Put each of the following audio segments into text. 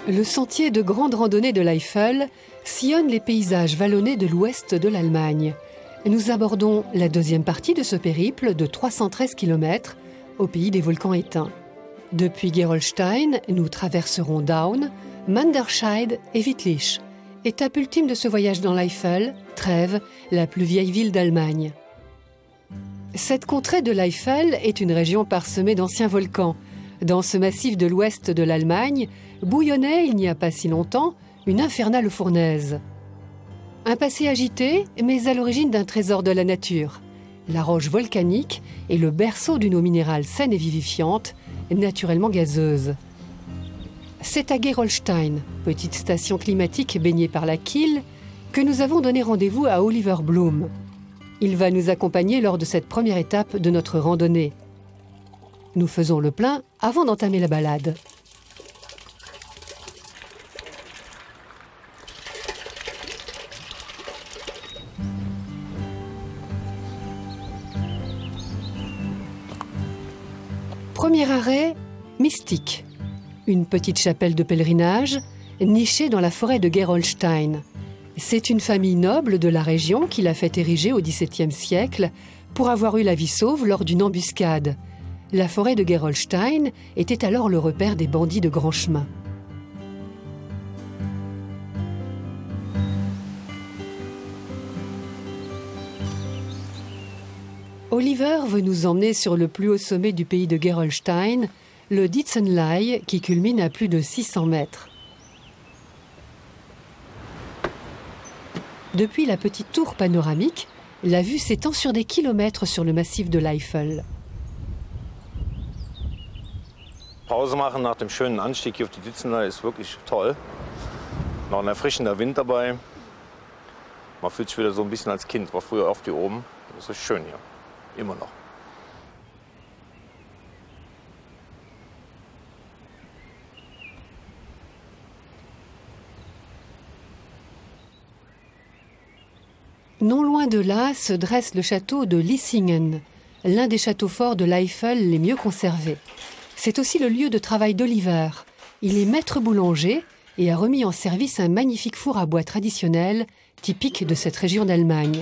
Le sentier de grande randonnée de l'Eifel sillonne les paysages vallonnés de l'ouest de l'Allemagne. Nous abordons la deuxième partie de ce périple de 313 km au pays des volcans éteints. Depuis Gerolstein, nous traverserons Daun, Manderscheid et Wittlich. Étape ultime de ce voyage dans l'Eifel, Trèves, la plus vieille ville d'Allemagne. Cette contrée de l'Eifel est une région parsemée d'anciens volcans. Dans ce massif de l'ouest de l'Allemagne, bouillonnait, il n'y a pas si longtemps, une infernale fournaise. Un passé agité, mais à l'origine d'un trésor de la nature. La roche volcanique est le berceau d'une eau minérale saine et vivifiante, naturellement gazeuse. C'est à Gerolstein, petite station climatique baignée par la Kyll, que nous avons donné rendez-vous à Oliver Blum. Il va nous accompagner lors de cette première étape de notre randonnée. Nous faisons le plein avant d'entamer la balade. Premier arrêt, Mystique. Une petite chapelle de pèlerinage nichée dans la forêt de Gerolstein. C'est une famille noble de la région qui l'a fait ériger au XVIIe siècle pour avoir eu la vie sauve lors d'une embuscade. La forêt de Gerolstein était alors le repère des bandits de grand chemin. Oliver veut nous emmener sur le plus haut sommet du pays de Gerolstein, le Dietzenlei, qui culmine à plus de 600 mètres. Depuis la petite tour panoramique, la vue s'étend sur des kilomètres sur le massif de l'Eifel. Pause machen nach dem schönen Anstieg hier auf die Dietzenlei ist wirklich toll. Noch ein erfrischender Wind dabei. Man fühlt sich wieder so ein bisschen als Kind. War früher oft hier oben. Das ist schön hier. Immer noch. Non loin de là se dresse le château de Lissingen, l'un des châteaux forts de l'Eifel les mieux conservés. C'est aussi le lieu de travail d'Oliver. Il est maître boulanger et a remis en service un magnifique four à bois traditionnel, typique de cette région d'Allemagne.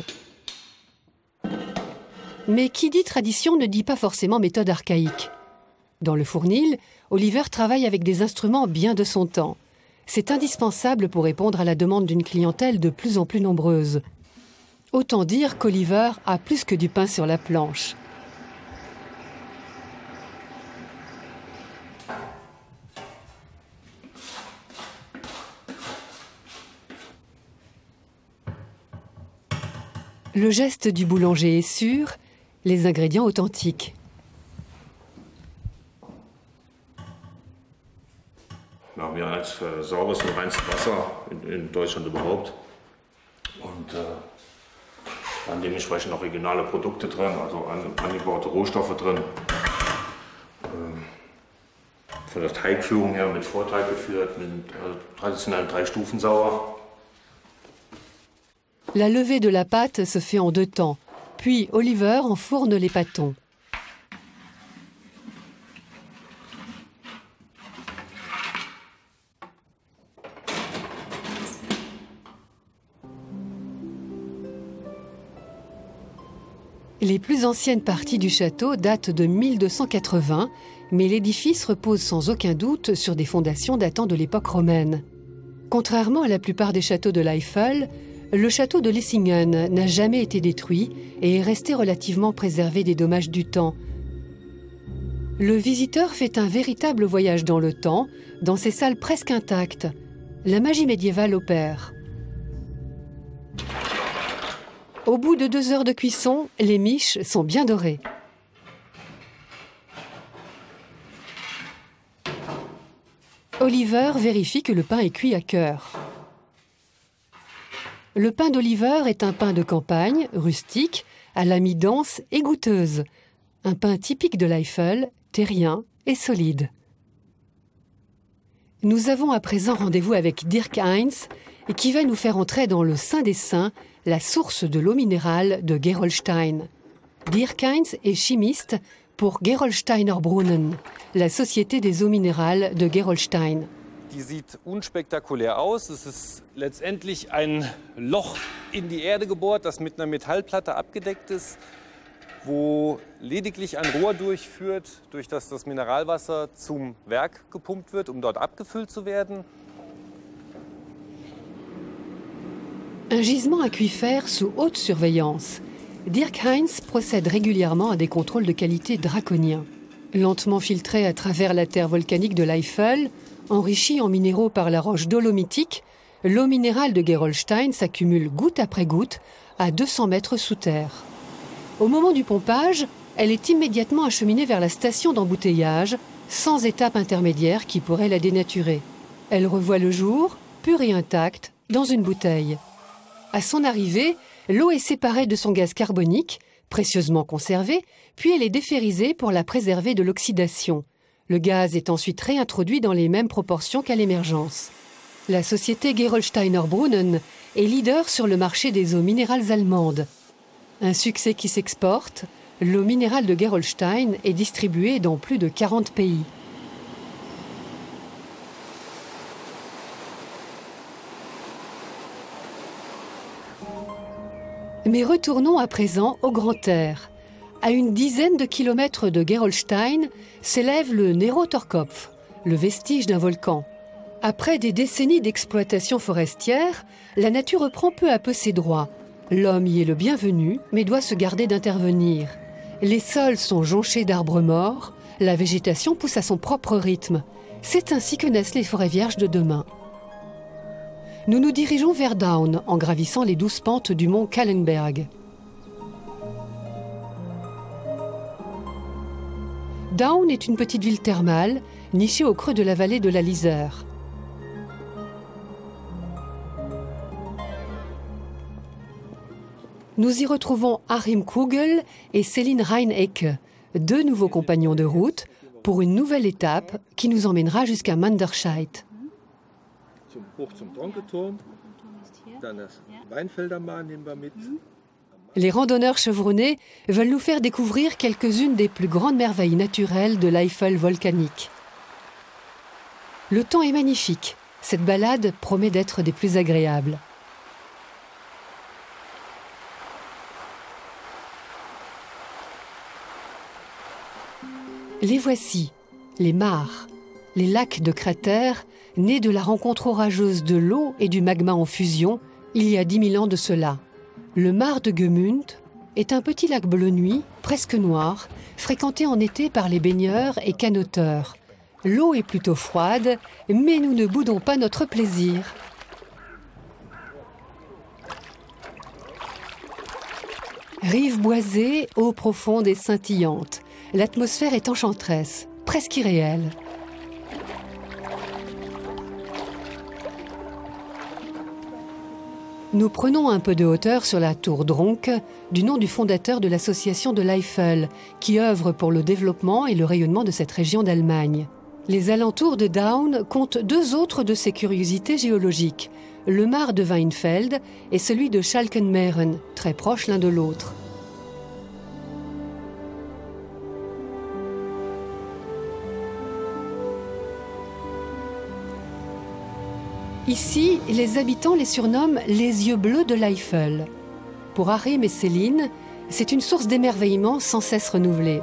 Mais qui dit tradition ne dit pas forcément méthode archaïque. Dans le fournil, Oliver travaille avec des instruments bien de son temps. C'est indispensable pour répondre à la demande d'une clientèle de plus en plus nombreuse. Autant dire qu'Oliver a plus que du pain sur la planche. Le geste du boulanger est sûr, les ingrédients authentiques. Wir haben jetzt sauberes und reinstes Wasser in Deutschland überhaupt. Und dann dementsprechend auch regionale Produkte drin, also angebaute Rohstoffe drin. Von der Teigführung her mit Vorteig geführt, mit traditionellen 3 Stufen sauer. La levée de la pâte se fait en 2 temps, puis Oliver enfourne les pâtons. Les plus anciennes parties du château datent de 1280, mais l'édifice repose sans aucun doute sur des fondations datant de l'époque romaine. Contrairement à la plupart des châteaux de l'Eifel, le château de Lissingen n'a jamais été détruit et est resté relativement préservé des dommages du temps. Le visiteur fait un véritable voyage dans le temps, dans ces salles presque intactes. La magie médiévale opère. Au bout de 2 heures de cuisson, les miches sont bien dorées. Oliver vérifie que le pain est cuit à cœur. Le pain d'Oliver est un pain de campagne, rustique, à la mie dense et goûteuse. Un pain typique de l'Eifel, terrien et solide. Nous avons à présent rendez-vous avec Dirk Heinz, qui va nous faire entrer dans le Saint des Saints, la source de l'eau minérale de Gerolstein. Dirk Heinz est chimiste pour Gerolsteiner Brunnen, la société des eaux minérales de Gerolstein. Die sieht unspektakulär aus. Es ist letztendlich ein Loch in die Erde gebohrt, das mit einer Metallplatte abgedeckt ist, wo lediglich ein Rohr durchführt, durch das das Mineralwasser zum Werk gepumpt wird, um dort abgefüllt zu werden. Un gisement aquifère sous haute surveillance. Dirk Heinz procède régulièrement à des contrôles de qualité draconiens. Lentement filtré à travers la terre volcanique de l'Eifel, enrichi en minéraux par la roche dolomitique, l'eau minérale de Gerolstein s'accumule goutte après goutte à 200 mètres sous terre. Au moment du pompage, elle est immédiatement acheminée vers la station d'embouteillage, sans étape intermédiaire qui pourrait la dénaturer. Elle revoit le jour, pure et intacte, dans une bouteille. À son arrivée, l'eau est séparée de son gaz carbonique, précieusement conservé, puis elle est déferrisée pour la préserver de l'oxydation. Le gaz est ensuite réintroduit dans les mêmes proportions qu'à l'émergence. La société Gerolsteiner Brunnen est leader sur le marché des eaux minérales allemandes. Un succès qui s'exporte, l'eau minérale de Gerolstein est distribuée dans plus de 40 pays. Mais retournons à présent au grand air. À une dizaine de kilomètres de Gerolstein s'élève le Nerotorkopf, le vestige d'un volcan. Après des décennies d'exploitation forestière, la nature reprend peu à peu ses droits. L'homme y est le bienvenu, mais doit se garder d'intervenir. Les sols sont jonchés d'arbres morts, la végétation pousse à son propre rythme. C'est ainsi que naissent les forêts vierges de demain. Nous nous dirigeons vers Daun en gravissant les 12 pentes du mont Kallenberg. Daun est une petite ville thermale, nichée au creux de la vallée de la Lizère. Nous y retrouvons Achim Kugel et Céline Reinecke, deux nouveaux compagnons de route, pour une nouvelle étape qui nous emmènera jusqu'à Manderscheid. Les randonneurs chevronnés veulent nous faire découvrir quelques-unes des plus grandes merveilles naturelles de l'Eifel volcanique. Le temps est magnifique. Cette balade promet d'être des plus agréables. Les voici, les mares, les lacs de cratères nés de la rencontre orageuse de l'eau et du magma en fusion il y a 10 000 ans de cela. Le Mar de Gemünd est un petit lac bleu nuit, presque noir, fréquenté en été par les baigneurs et canoteurs. L'eau est plutôt froide, mais nous ne boudons pas notre plaisir. Rive boisée, eau profonde et scintillante. L'atmosphère est enchanteresse, presque irréelle. Nous prenons un peu de hauteur sur la tour Dronk, du nom du fondateur de l'association de l'Eifel, qui œuvre pour le développement et le rayonnement de cette région d'Allemagne. Les alentours de Daun comptent deux autres de ces curiosités géologiques, le Mar de Weinfeld et celui de Schalkenmeeren, très proches l'un de l'autre. Ici, les habitants les surnomment les yeux bleus de l'Eifel. Pour Achim et Céline, c'est une source d'émerveillement sans cesse renouvelée.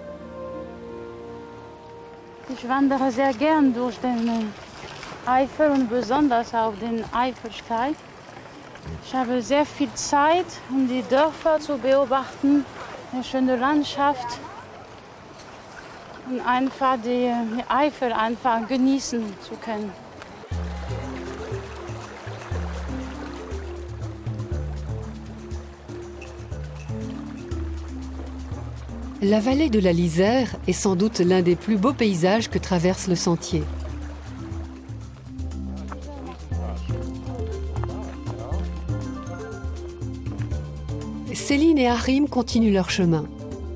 Ich wandere sehr gern durch den Eifel und besonders auf den Eifelsteig. Ich habe sehr viel Zeit, um die Dörfer zu beobachten, eine schöne Landschaft und einfach die Eifel einfach genießen zu können. La vallée de la Lizère est sans doute l'un des plus beaux paysages que traverse le sentier. Céline et Achim continuent leur chemin.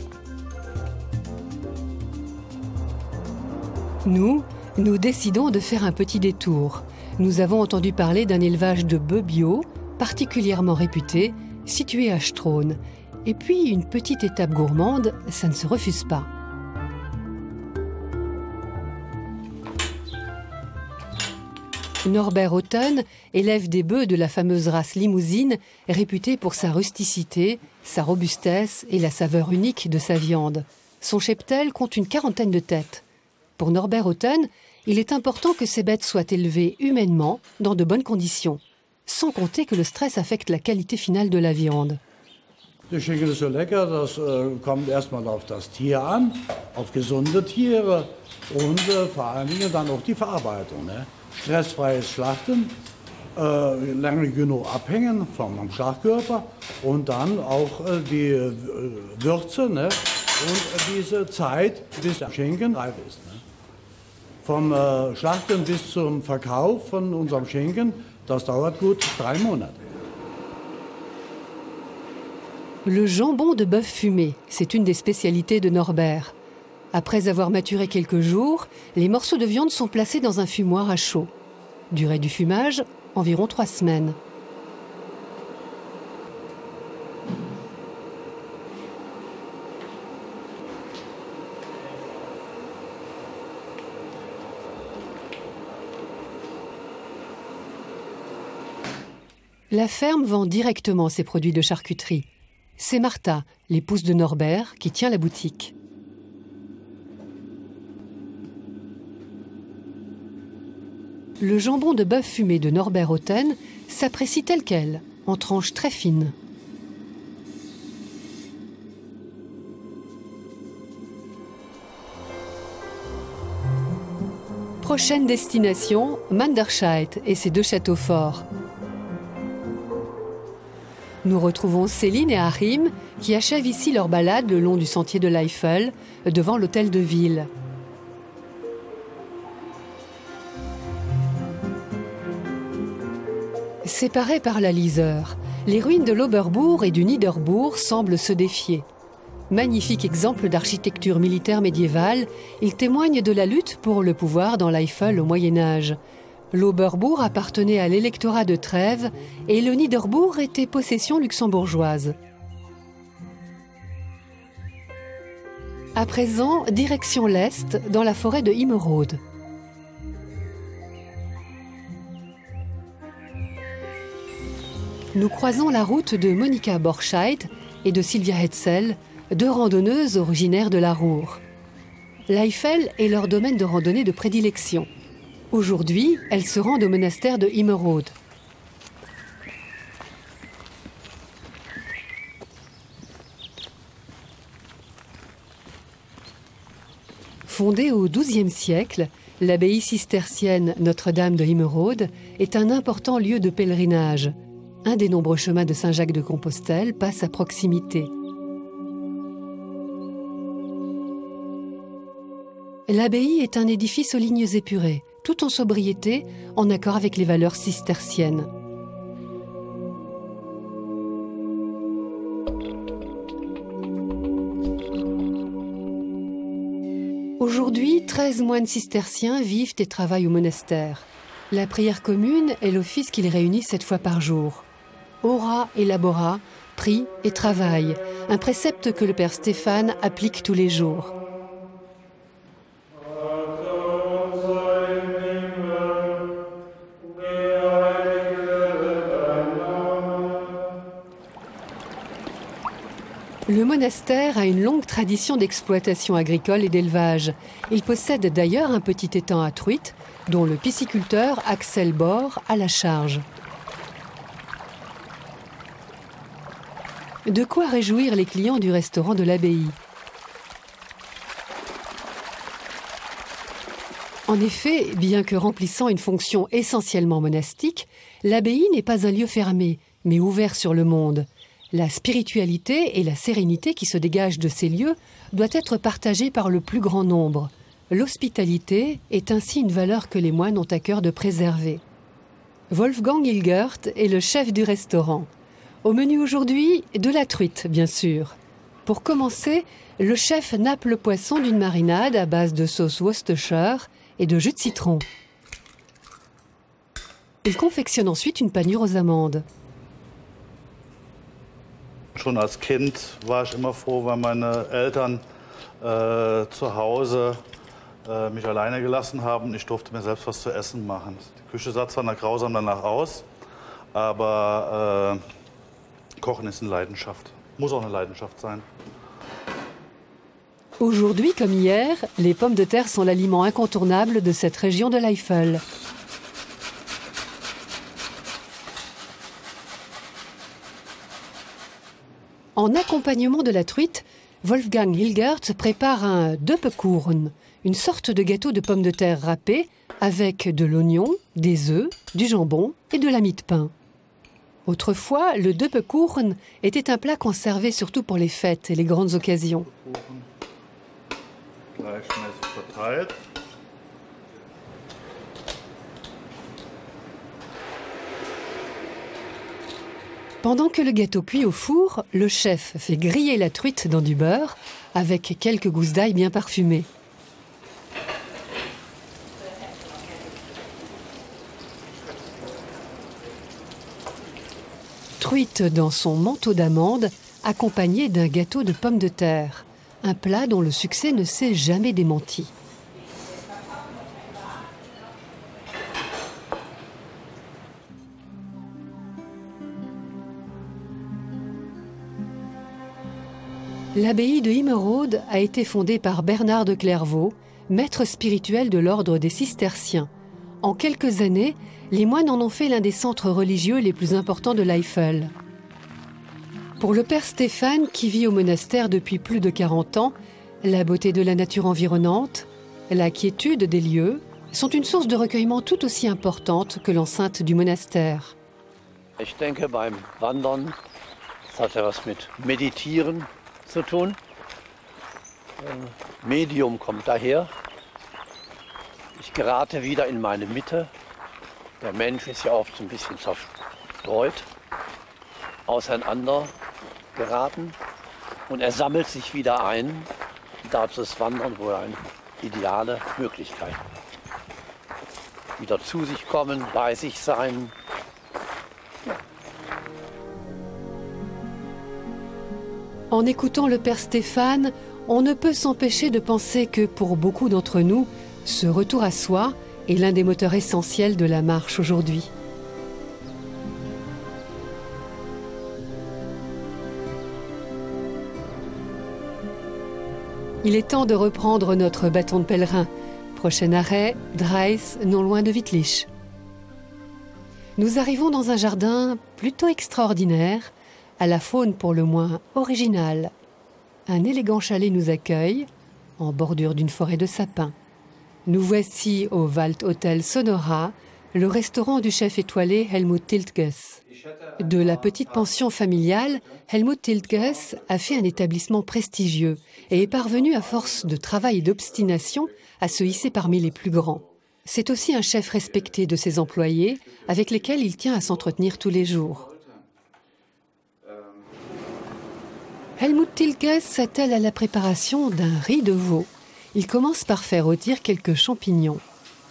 Nous décidons de faire un petit détour. Nous avons entendu parler d'un élevage de bœufs bio, particulièrement réputé, situé à Straun. Et puis, une petite étape gourmande, ça ne se refuse pas. Norbert Hauten élève des bœufs de la fameuse race Limousine, réputée pour sa rusticité, sa robustesse et la saveur unique de sa viande. Son cheptel compte une 40aine de têtes. Pour Norbert Hauten, il est important que ces bêtes soient élevées humainement, dans de bonnes conditions. Sans compter que le stress affecte la qualité finale de la viande. Der Schinken ist so lecker, das kommt erstmal auf das Tier an, auf gesunde Tiere und vor allen Dingen dann auch die Verarbeitung. Ne? Stressfreies Schlachten, lange genug abhängen vom Schlachtkörper und dann auch die Würze, ne? Und diese Zeit, bis der Schinken reif ist. Ne? Vom Schlachten bis zum Verkauf von unserem Schinken, das dauert gut 3 Monate. Le jambon de bœuf fumé, c'est une des spécialités de Norbert. Après avoir maturé quelques jours, les morceaux de viande sont placés dans un fumoir à chaud. Durée du fumage, environ 3 semaines. La ferme vend directement ses produits de charcuterie. C'est Martha, l'épouse de Norbert, qui tient la boutique. Le jambon de bœuf fumé de Norbert Hauten s'apprécie tel quel, en tranches très fines. Prochaine destination, Manderscheid et ses 2 châteaux forts. Nous retrouvons Céline et Achim qui achèvent ici leur balade le long du sentier de l'Eifel, devant l'hôtel de ville. Séparés par la Liseur, les ruines de l'Oberbourg et du Niederbourg semblent se défier. Magnifique exemple d'architecture militaire médiévale, il témoigne de la lutte pour le pouvoir dans l'Eifel au Moyen-Âge. L'Oberbourg appartenait à l'électorat de Trèves et le Niederbourg était possession luxembourgeoise. À présent, direction l'est, dans la forêt de Immerode. Nous croisons la route de Monika Borscheid et de Sylvia Hetzel, 2 randonneuses originaires de la Ruhr. L'Eifel est leur domaine de randonnée de prédilection. Aujourd'hui, elles se rendent au monastère de Immerode. Fondée au XIIe siècle, l'abbaye cistercienne Notre-Dame de Immerode est un important lieu de pèlerinage. Un des nombreux chemins de Saint-Jacques-de-Compostelle passe à proximité. L'abbaye est un édifice aux lignes épurées, tout en sobriété, en accord avec les valeurs cisterciennes. Aujourd'hui, 13 moines cisterciens vivent et travaillent au monastère. La prière commune est l'office qui les réunit 7 fois par jour. Ora et labora, prie et travaille, un précepte que le père Stéphane applique tous les jours. Le monastère a une longue tradition d'exploitation agricole et d'élevage. Il possède d'ailleurs un petit étang à truites, dont le pisciculteur Axel Bohr a la charge. De quoi réjouir les clients du restaurant de l'abbaye. En effet, bien que remplissant une fonction essentiellement monastique, l'abbaye n'est pas un lieu fermé, mais ouvert sur le monde. La spiritualité et la sérénité qui se dégagent de ces lieux doivent être partagées par le plus grand nombre. L'hospitalité est ainsi une valeur que les moines ont à cœur de préserver. Wolfgang Hilgert est le chef du restaurant. Au menu aujourd'hui, de la truite, bien sûr. Pour commencer, le chef nappe le poisson d'une marinade à base de sauce Worcestershire et de jus de citron. Il confectionne ensuite une panure aux amandes. Schon als Kind war ich immer froh, weil meine Eltern zu Hause mich alleine gelassen haben. Ich durfte mir selbst was zu essen machen. Küche sah zwar grausam danach aus, aber Kochen ist eine Leidenschaft. Muss auch eine Leidenschaft sein. Aujourd'hui comme hier, les pommes de terre sont l'aliment incontournable de cette région de l'Eifel. En accompagnement de la truite, Wolfgang Hilgert prépare un Döpekuchen, une sorte de gâteau de pommes de terre râpées avec de l'oignon, des œufs, du jambon et de la mie de pain. Autrefois, le Döpekuchen était un plat qu'on servait surtout pour les fêtes et les grandes occasions. Gleichmäßig verteilt. Pendant que le gâteau cuit au four, le chef fait griller la truite dans du beurre avec quelques gousses d'ail bien parfumées. Truite dans son manteau d'amande, accompagné d'un gâteau de pommes de terre. Un plat dont le succès ne s'est jamais démenti. L'abbaye de Himmerode a été fondée par Bernard de Clairvaux, maître spirituel de l'ordre des Cisterciens. En quelques années, les moines en ont fait l'un des centres religieux les plus importants de l'Eifel. Pour le père Stéphane, qui vit au monastère depuis plus de 40 ans, la beauté de la nature environnante, la quiétude des lieux sont une source de recueillement tout aussi importante que l'enceinte du monastère. Ich denke, beim Wandern, das hat ja was mit Meditieren zu tun. Medium kommt daher. Ich gerate wieder in meine Mitte. Der Mensch ist ja oft ein bisschen zerstreut, auseinander geraten und er sammelt sich wieder ein. Dazu ist Wandern wohl eine ideale Möglichkeit. Wieder zu sich kommen, bei sich sein. En écoutant le père Stéphane, on ne peut s'empêcher de penser que pour beaucoup d'entre nous, ce retour à soi est l'un des moteurs essentiels de la marche aujourd'hui. Il est temps de reprendre notre bâton de pèlerin. Prochain arrêt, Dreis, non loin de Wittlich. Nous arrivons dans un jardin plutôt extraordinaire, à la faune pour le moins originale. Un élégant chalet nous accueille, en bordure d'une forêt de sapins. Nous voici au Waldhotel Sonora, le restaurant du chef étoilé Helmut Tiltges. De la petite pension familiale, Helmut Tiltges a fait un établissement prestigieux et est parvenu, à force de travail et d'obstination, à se hisser parmi les plus grands. C'est aussi un chef respecté de ses employés, avec lesquels il tient à s'entretenir tous les jours. Helmut Tiltges s'attelle à la préparation d'un riz de veau. Il commence par faire rôtir quelques champignons.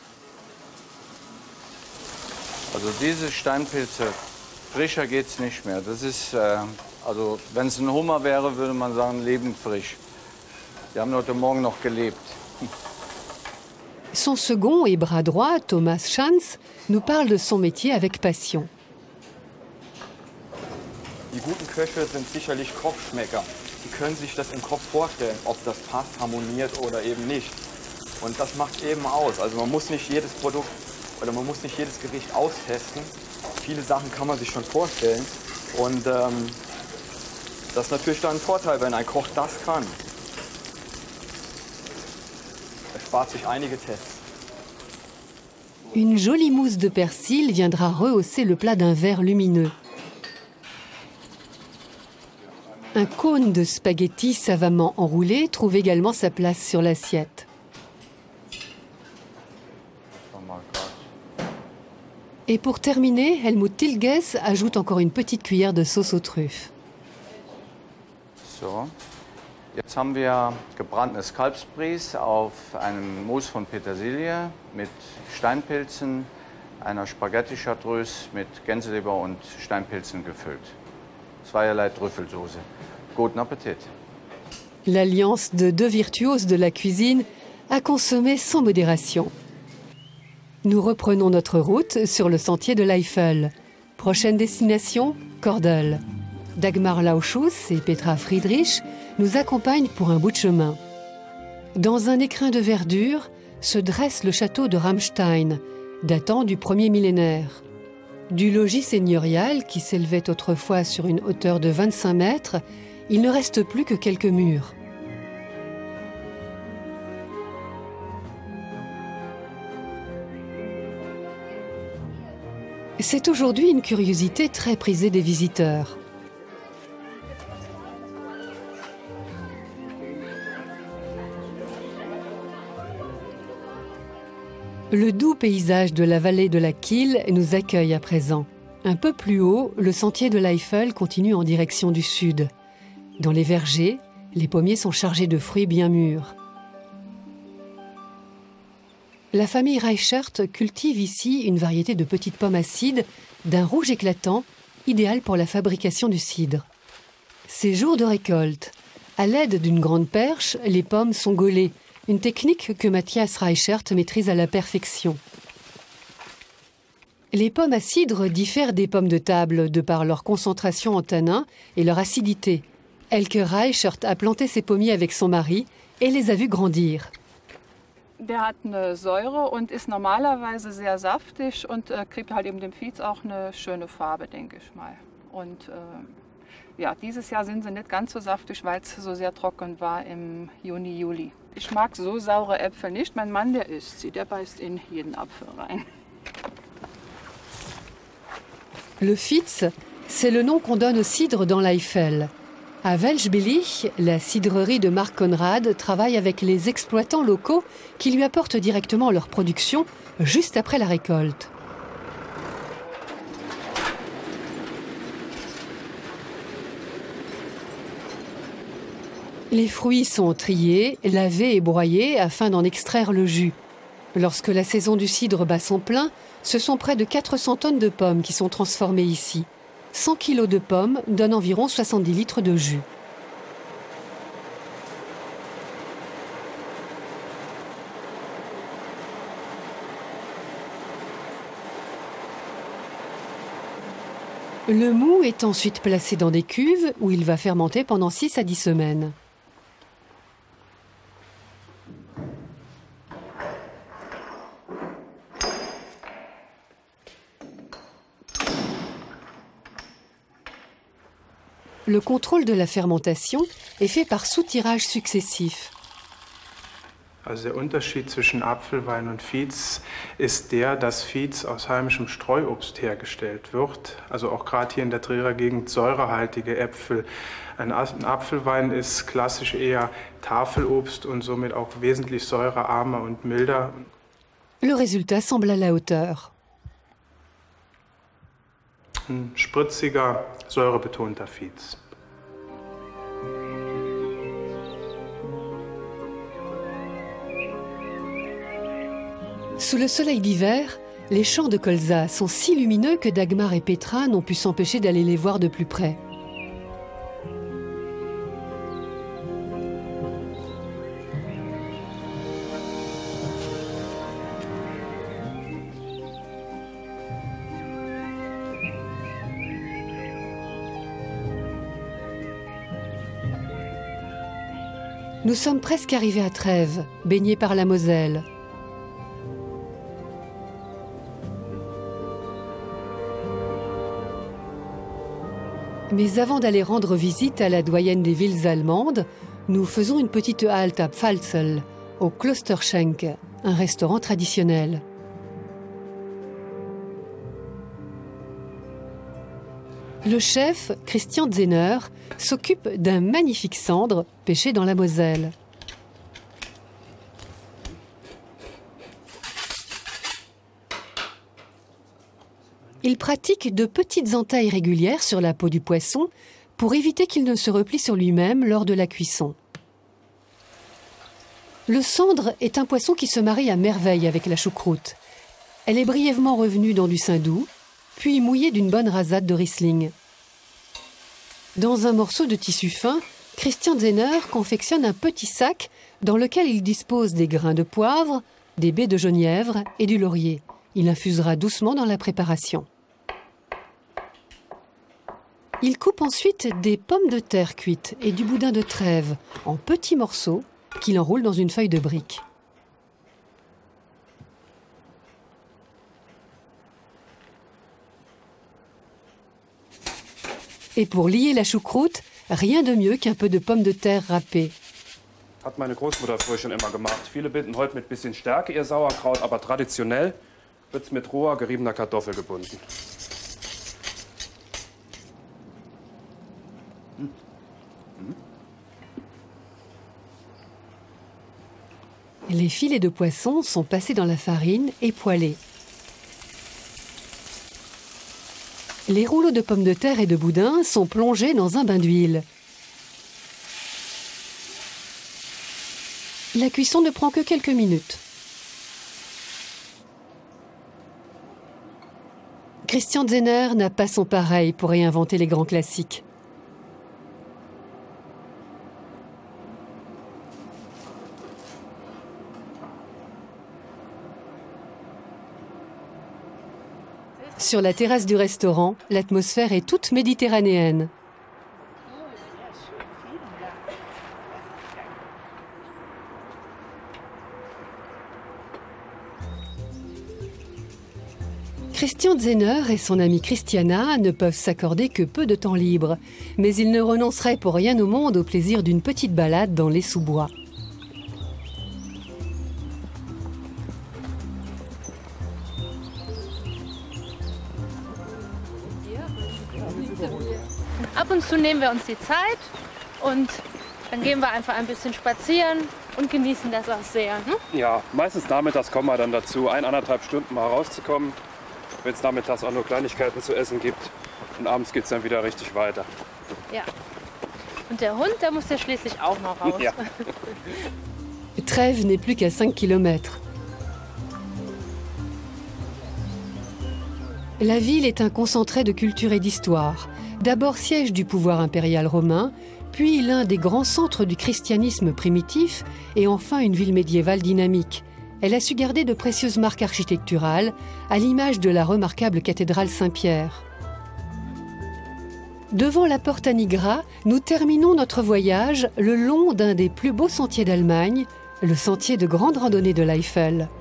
Also diese Steinpilze, frischer geht's nicht mehr. Das ist, also wenn es ein Hummer wäre, würde man sagen, lebend frisch. Die haben heute Morgen noch gelebt. Son second et bras droit, Thomas Schanz, nous parle de son métier avec passion. Die guten Köche sind sicherlich Kopfschmecker. Die können sich das im Kopf vorstellen, ob das passt, harmoniert oder eben nicht. Und das macht eben aus. Also man muss nicht jedes Produkt oder man muss nicht jedes Gericht austesten. Viele Sachen kann man sich schon vorstellen. Und das ist natürlich dann ein Vorteil, wenn ein Koch das kann. Er spart sich einige Tests. Une jolie mousse de persil viendra rehausser le plat d'un vert lumineux. Un cône de spaghettis savamment enroulé trouve également sa place sur l'assiette. Et pour terminer, Helmut Tiltges ajoute encore une petite cuillère de sauce aux truffes. So. Jetzt haben wir gebrantenes Kalbsbries auf einem Mousse von Petersilie mit Steinpilzen, einer Spaghetti-Chartreuse mit Gänseleber und Steinpilzen gefüllt. Zweierlei Trüffelsoße. Guten Appetit. L'alliance de deux virtuoses de la cuisine à consommer sans modération. Nous reprenons notre route sur le sentier de l'Eifel. Prochaine destination, Kordel. Dagmar Lauschus et Petra Friedrich nous accompagnent pour un bout de chemin. Dans un écrin de verdure se dresse le château de Ramstein, datant du 1er millénaire. Du logis seigneurial, qui s'élevait autrefois sur une hauteur de 25 mètres, il ne reste plus que quelques murs. C'est aujourd'hui une curiosité très prisée des visiteurs. Le doux paysage de la vallée de la Kyll nous accueille à présent. Un peu plus haut, le sentier de l'Eifel continue en direction du sud. Dans les vergers, les pommiers sont chargés de fruits bien mûrs. La famille Reichert cultive ici une variété de petites pommes acides d'un rouge éclatant, idéal pour la fabrication du cidre. C'est jour de récolte. À l'aide d'une grande perche, les pommes sont gaulées, une technique que Matthias Reichert maîtrise à la perfection. Les pommes à cidre diffèrent des pommes de table de par leur concentration en tanins et leur acidité. Elke Reichert a planté ses pommiers avec son mari et les a vus grandir. Der hat eine Säure und ist normalerweise sehr saftig und kriegt halt eben dem Viez auch eine schöne Farbe, denke ich mal. Und ja, dieses Jahr sind sie nicht ganz so saftig, weil es so sehr trocken war im Juni, Juli. Ich mag so saure Äpfel nicht. Mein Mann, der isst sie, der beißt in jeden Apfel rein. Le Viez, c'est le nom qu'on donne au cidre dans l'Eifel. À Welschbillich, la cidrerie de Marc Conrad travaille avec les exploitants locaux qui lui apportent directement leur production juste après la récolte. Les fruits sont triés, lavés et broyés afin d'en extraire le jus. Lorsque la saison du cidre bat son plein, ce sont près de 400 tonnes de pommes qui sont transformées ici. 100 kilos de pommes donnent environ 70 litres de jus. Le mou est ensuite placé dans des cuves où il va fermenter pendant 6 à 10 semaines. Le contrôle de la fermentation est fait par soutirage successif. Also der Unterschied zwischen Apfelwein und Viez ist der, dass Viez aus heimischem Streuobst hergestellt wird. Also auch gerade hier in der Trierer Gegend säurehaltige Äpfel. Ein Apfelwein ist klassisch eher Tafelobst und somit auch wesentlich säurearmer und milder. Le résultat semble à la hauteur. Ein spritziger, säurebetonter Viez. Sous le soleil d'hiver, les champs de colza sont si lumineux que Dagmar et Petra n'ont pu s'empêcher d'aller les voir de plus près. Nous sommes presque arrivés à Trèves, baignés par la Moselle. Mais avant d'aller rendre visite à la doyenne des villes allemandes, nous faisons une petite halte à Pfalzel, au Klosterschenk, un restaurant traditionnel. Le chef, Christian Zenner, s'occupe d'un magnifique cendre pêché dans la Moselle. Il pratique de petites entailles régulières sur la peau du poisson pour éviter qu'il ne se replie sur lui-même lors de la cuisson. Le cendre est un poisson qui se marie à merveille avec la choucroute. Elle est brièvement revenue dans du saindoux, puis mouillée d'une bonne rasade de Riesling. Dans un morceau de tissu fin, Christian Zenner confectionne un petit sac dans lequel il dispose des grains de poivre, des baies de genièvre et du laurier. Il infusera doucement dans la préparation. Il coupe ensuite des pommes de terre cuites et du boudin de Trèves en petits morceaux qu'il enroule dans une feuille de brique. Et pour lier la choucroute, rien de mieux qu'un peu de pommes de terre râpées. Hat meine Großmutter früher schon immer gemacht. Viele binden heute mit bisschen Stärke ihr Sauerkraut, aber traditionell wird's mit roher, geriebener Kartoffel gebunden. Les filets de poisson sont passés dans la farine et poêlés. Les rouleaux de pommes de terre et de boudin sont plongés dans un bain d'huile. La cuisson ne prend que quelques minutes. Christian Zenner n'a pas son pareil pour réinventer les grands classiques. Sur la terrasse du restaurant, l'atmosphère est toute méditerranéenne. Christian Zenner et son amie Christiana ne peuvent s'accorder que peu de temps libre, mais ils ne renonceraient pour rien au monde au plaisir d'une petite balade dans les sous-bois. Ab und zu nehmen wir uns die Zeit und dann gehen wir einfach ein bisschen spazieren und genießen das auch sehr. Ne? Ja, meistens nachmittags kommen wir dann dazu, 1,5 Stunden mal rauszukommen, wenn es nachmittags auch nur Kleinigkeiten zu essen gibt. Und abends geht es dann wieder richtig weiter. Ja. Und der Hund, der muss ja schließlich auch noch raus. Ja. Trèves n'est plus qu'à 5 km. La ville est un concentré de culture et d'histoire. D'abord siège du pouvoir impérial romain, puis l'un des grands centres du christianisme primitif et enfin une ville médiévale dynamique. Elle a su garder de précieuses marques architecturales, à l'image de la remarquable cathédrale Saint-Pierre. Devant la Porta Nigra, nous terminons notre voyage le long d'un des plus beaux sentiers d'Allemagne, le sentier de grande randonnée de l'Eifel.